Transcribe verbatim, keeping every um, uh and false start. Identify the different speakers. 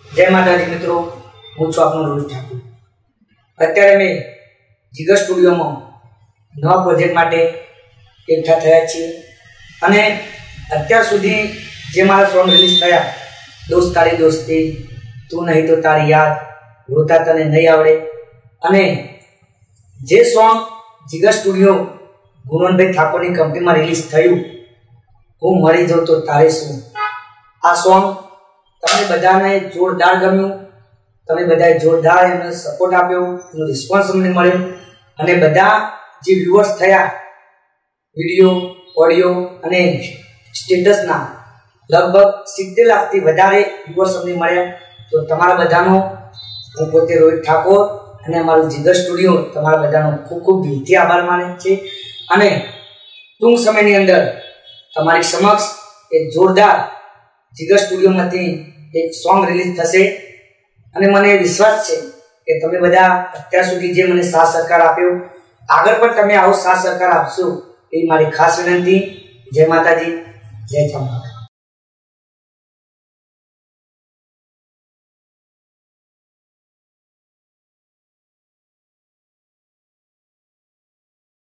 Speaker 1: जय माताजी मित्रों, हूँ छुं आपनो रोहित ठाकुर। अत्यारे मैं जिगर स्टूडियो में नवा प्रोजेक्ट माटे एकठा थया छीए अने अत्यार सुधी जे मारा सॉन्ग रिलीज थया, दोस्त तारी दोस्ती, तू नहीं तो तारी याद, रोता तने नहीं आवड़े अने जे सॉन्ग जिगर स्टूडियो गुणवंतभाई ठाकुर की कंपनी में रिलीज थयुं, हूँ मरी जाऊं तो तारे शुं। आ सॉन्ग तमे बधाने जोरदार गम्युं, तमे बधाए जोरदार एमने सपोर्ट आप्यो, एनो रिस्पोन्स अमने मळ्यो अने बधा जे व्यूअर्स थया विडियो ऑडियो अने स्टेटस ना लगभग सित्तेर लाख थी वधारे व्यूअर्स अमने मळ्या। तो तमारा बधानो हूँ पोते रोहित ठाकुर अने अमारुं जिगर स्टूडियो तमारा बधानो खूब खूब दिलथी आभार माने छे अने टूंक समयनी अंदर तमारी समक्ष एक जोरदार जिगर स्टूडियो मांथी एक सॉन्ग रिलीज थशे अने मने विश्वास छे के तमे बधा अत्यार सुधी जे मने साथ सहकार आप्यो, आगळ पण तमे आवो साथ सहकार आपशो ए मारी खास विनंती। जय माताजी, जय चामुंडा।